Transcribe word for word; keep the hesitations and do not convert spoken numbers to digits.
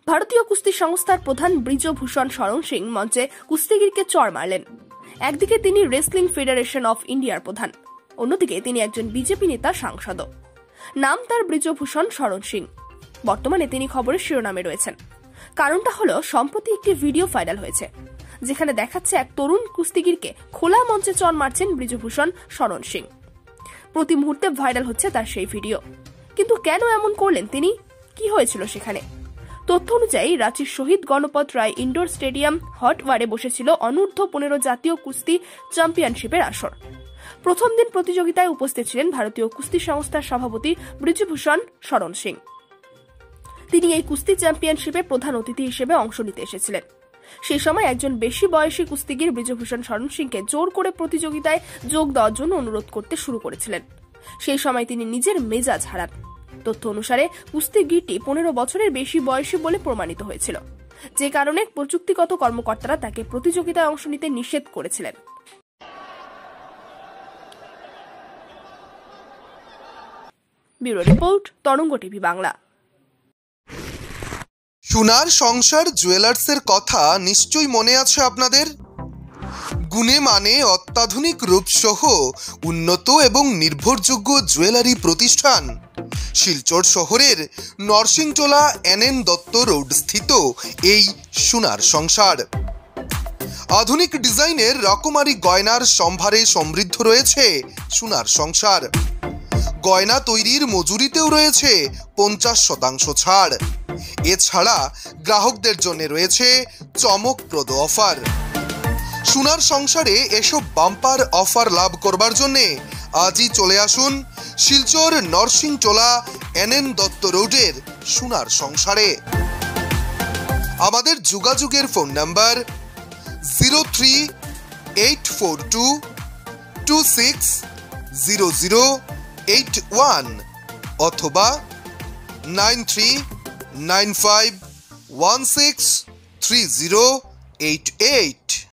ভারতীয় কুস্তি সংস্থার প্রধান ব্রিজভূষণ শরণ সিং মঞ্চে কুস্তিগিরকে চড় মারলেন। একদিকে তিনি রেসলিং ফেডারেশন অফ ইন্ডিয়ার প্রধান, অন্যদিকে তিনি একজন বিজেপি নেতা সাংসদও। নাম তার ব্রিজভূষণ শরণ সিং। বর্তমানে তিনি খবরের শিরোনামে রয়েছেন। কারণটা হলো, সম্প্রতি একটি ভিডিও ভাইরাল হয়েছে যেখানে দেখাচ্ছে এক তরুণ কুস্তিগিরকে খোলা মঞ্চে চড় মারছেন ব্রিজভূষণ শরণ সিং। প্রতি মুহূর্তে ভাইরাল হচ্ছে তার সেই ভিডিও। কিন্তু কেন এমন করলেন তিনি? কি হয়েছিল সেখানে? তথ্য অনুযায়ী রাঁচির শহীদ গণপত রায় ইনডোর স্টেডিয়াম হটওয়ারে বসেছিল অনূর্ধ্ব পনেরো জাতীয় কুস্তি চ্যাম্পিয়নশিপের আসর। প্রথম দিন প্রতিযোগিতায় উপস্থিত ছিলেন ভারতীয় কুস্তি সংস্থার সভাপতি ব্রিজভূষণ শরণ সিং। তিনি এই কুস্তি চ্যাম্পিয়নশিপে প্রধান অতিথি হিসেবে অংশ নিতে এসেছিলেন। সেই সময় একজন বেশি বয়সী কুস্তিগির ব্রিজভূষণ শরণ সিংকে জোর করে প্রতিযোগিতায় যোগ দেওয়ার জন্য অনুরোধ করতে শুরু করেছিলেন। সেই সময় তিনি নিজের মেজাজ হারান। তথ্য অনুসারে কুস্তিগিরটি পনেরো বছরের বেশি বয়সী বলে প্রমাণিত হয়েছিল, যে কারণে প্রযুক্তিগত কর্মকর্তারা তাকে প্রতিযোগিতায় অংশ নিতে নিষেধ করেছিলেন। Bureau report, Tarang TV Bangla. Sonar Sansar জুয়েলার্সের কথা নিশ্চয়ই মনে আছে আপনাদের। গুণে মানে অত্যাধুনিক রূপসহ উন্নত এবং নির্ভরযোগ্য জুয়েলারি প্রতিষ্ঠান শিলচর শহরের Narsingtola N N Dutta road স্থিত এই সোনার সংসার। আধুনিক ডিজাইনের রকমারি গয়নার সম্ভারে সমৃদ্ধ রয়েছে সোনার সংসার। গয়না তৈরির মজুরিতেও রয়েছে পঞ্চাশ শতাংশ ছাড়। এছাড়া গ্রাহকদের জন্য রয়েছে চমকপ্রদ অফার। সোনার সংসারে এসব বাম্পার অফার লাভ করবার জন্য আজই চলে আসুন শিলচর নরসিংটোলা এন এন দত্ত রোডের সোনার সংসারে। আমাদের যোগাযোগের phone number zero three eight four two two six zero zero eight one অথবা nine three nine five one six three zero eight eight.